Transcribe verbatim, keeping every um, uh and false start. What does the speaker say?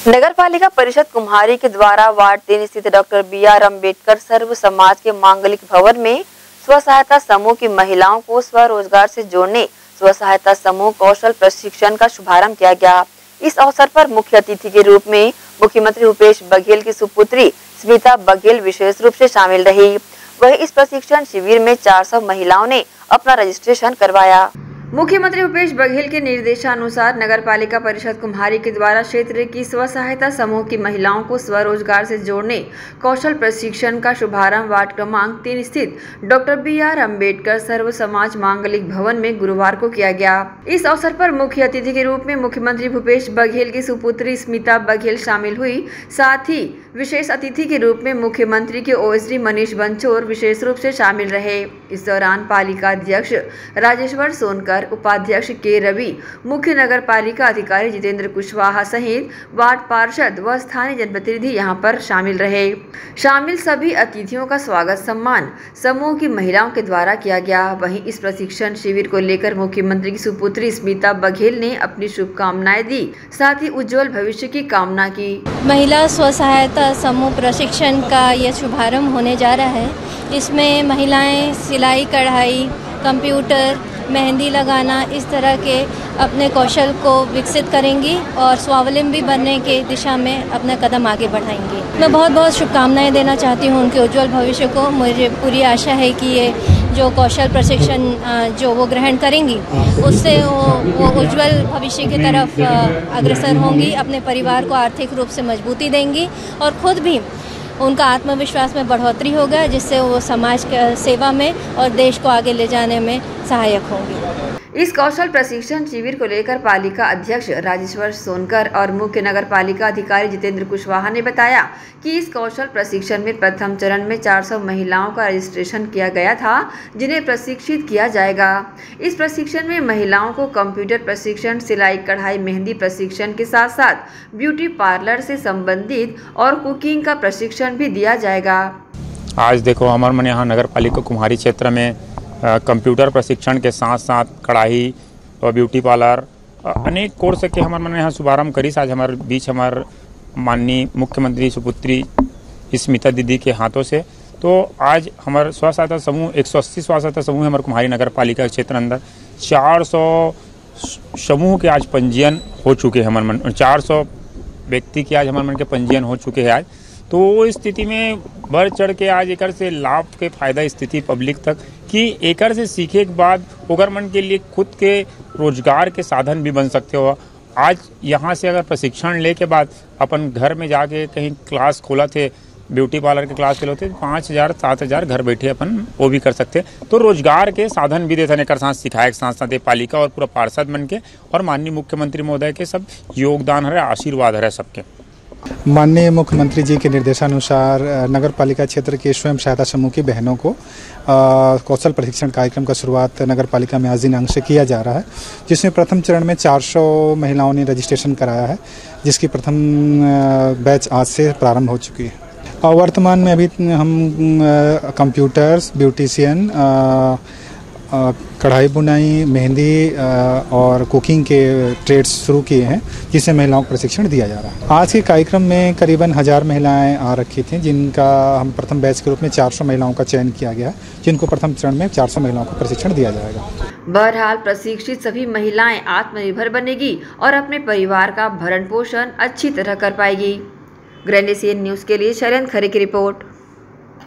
नगर पालिका परिषद कुम्हारी के द्वारा वार्ड तीन स्थित डॉक्टर बी आर अम्बेडकर सर्व समाज के मांगलिक भवन में स्व सहायता समूह की महिलाओं को स्वरोजगार से जोड़ने स्व सहायता समूह कौशल प्रशिक्षण का शुभारंभ किया गया। इस अवसर पर मुख्य अतिथि के रूप में मुख्यमंत्री भूपेश बघेल की सुपुत्री स्मिता बघेल विशेष रूप से शामिल रही। वही इस प्रशिक्षण शिविर में चार सौ महिलाओं ने अपना रजिस्ट्रेशन करवाया। मुख्यमंत्री भूपेश बघेल के निर्देशानुसार नगर पालिका परिषद कुम्हारी के द्वारा क्षेत्र की स्व सहायता समूह की महिलाओं को स्वरोजगार से जोड़ने कौशल प्रशिक्षण का शुभारंभ वार्ड क्रमांक तीन स्थित डॉक्टर बी आर अम्बेडकर सर्व समाज मांगलिक भवन में गुरुवार को किया गया। इस अवसर पर मुख्य अतिथि के रूप में मुख्यमंत्री भूपेश बघेल की सुपुत्री स्मिता बघेल शामिल हुई। साथ ही विशेष अतिथि के रूप में मुख्यमंत्री के ओएसडी मनीष बंचोर विशेष रूप से शामिल रहे। इस दौरान पालिका अध्यक्ष राजेश्वर सोनकर, उपाध्यक्ष के रवि, मुख्य नगर पालिका अधिकारी जितेंद्र कुशवाहा सहित वार्ड पार्षद व स्थानीय जनप्रतिनिधि यहां पर शामिल रहे। शामिल सभी अतिथियों का स्वागत सम्मान समूह की महिलाओं के द्वारा किया गया। वहीं इस प्रशिक्षण शिविर को लेकर मुख्यमंत्री की सुपुत्री स्मिता बघेल ने अपनी शुभकामनाएं दी, साथ ही उज्जवल भविष्य की कामना की। महिला स्व सहायता समूह प्रशिक्षण का यह शुभारंभ होने जा रहा है। इसमें महिलाएं सिलाई, कढ़ाई, कंप्यूटर, मेहंदी लगाना, इस तरह के अपने कौशल को विकसित करेंगी और स्वावलंबी बनने के दिशा में अपना कदम आगे बढ़ाएंगी। मैं बहुत बहुत शुभकामनाएं देना चाहती हूं उनके उज्जवल भविष्य को। मुझे पूरी आशा है कि ये जो कौशल प्रशिक्षण जो वो ग्रहण करेंगी उससे वो, वो उज्जवल भविष्य की तरफ अग्रसर होंगी, अपने परिवार को आर्थिक रूप से मजबूती देंगी और खुद भी उनका आत्मविश्वास में बढ़ोतरी होगा, जिससे वो समाज के सेवा में और देश को आगे ले जाने में सहायक होंगी। इस कौशल प्रशिक्षण शिविर को लेकर पालिका अध्यक्ष राजेश्वर सोनकर और मुख्य नगर पालिका अधिकारी जितेंद्र कुशवाहा ने बताया कि इस कौशल प्रशिक्षण में प्रथम चरण में चार सौ महिलाओं का रजिस्ट्रेशन किया गया था, जिन्हें प्रशिक्षित किया जाएगा। इस प्रशिक्षण में महिलाओं को कंप्यूटर प्रशिक्षण, सिलाई, कढ़ाई, मेहंदी प्रशिक्षण के साथ साथ ब्यूटी पार्लर से संबंधित और कुकिंग का प्रशिक्षण भी दिया जाएगा। आज देखो हमारे मन यहाँ नगर पालिका कुम्हारी क्षेत्र में कंप्यूटर प्रशिक्षण के साथ साथ कढ़ाई और ब्यूटी पार्लर अनेक कोर्स के हमारे मन यहाँ शुभारंभ करी। आज हमारे बीच हमारे माननीय मुख्यमंत्री सुपुत्री स्मिता दीदी के हाथों से तो आज हमारे स्व सहायता समूह एक सौ अस्सी स्व सहायता समूह हमारे कुम्हारी नगर पालिका क्षेत्र अंदर चार सौ समूह के आज पंजीयन हो चुके हैं। हमारे मन चार सौ व्यक्ति के आज हमारे मन के पंजीयन हो चुके हैं। आज तो वो स्थिति में बढ़ चढ़ के आज एक से लाभ के फायदा स्थिति पब्लिक तक कि एक से सीखे के बाद ओकर मन के लिए खुद के रोजगार के साधन भी बन सकते हो। आज यहाँ से अगर प्रशिक्षण ले के बाद अपन घर में जाके कहीं क्लास खोला थे, ब्यूटी पार्लर के क्लास खोले थे, पाँच हज़ार सात हज़ार घर बैठे अपन वो भी कर सकते। तो रोजगार के साधन भी देते एक साथ सिखाए के साथ साथ पालिका और पूरा पार्षद बन के और माननीय मुख्यमंत्री महोदय के सब योगदान है, आशीर्वाद है सबके। माननीय मुख्यमंत्री जी के निर्देशानुसार नगर पालिका क्षेत्र के स्वयं सहायता समूह की बहनों को कौशल प्रशिक्षण कार्यक्रम का शुरुआत नगर पालिका में आज दिनांक से किया जा रहा है, जिसमें प्रथम चरण में चार सौ महिलाओं ने रजिस्ट्रेशन कराया है, जिसकी प्रथम बैच आज से प्रारंभ हो चुकी है। और वर्तमान में अभी हम कंप्यूटर्स, ब्यूटिशियन, कढ़ाई बुनाई, मेहंदी और कुकिंग के ट्रेड्स शुरू किए हैं, जिससे महिलाओं को प्रशिक्षण दिया जा रहा है। आज के कार्यक्रम में करीबन हजार महिलाएं आ रखी थीं, जिनका हम प्रथम बैच के रूप में चार सौ महिलाओं का चयन किया गया, जिनको प्रथम चरण में चार सौ महिलाओं को प्रशिक्षण दिया जाएगा। बहरहाल प्रशिक्षित सभी महिलाएं आत्मनिर्भर बनेगी और अपने परिवार का भरण पोषण अच्छी तरह कर पाएगी। ग्रैंड एशियन न्यूज के लिए शैलेंद्र खरे की रिपोर्ट।